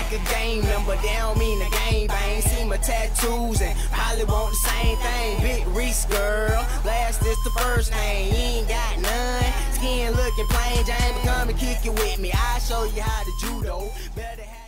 like a game number, they don't mean the game bang. See my tattoos and probably want the same thing. Big Reese girl, last is the first name. You ain't got none, skin looking plain Jane, but come and kick it with me. I'll show you how to judo. Better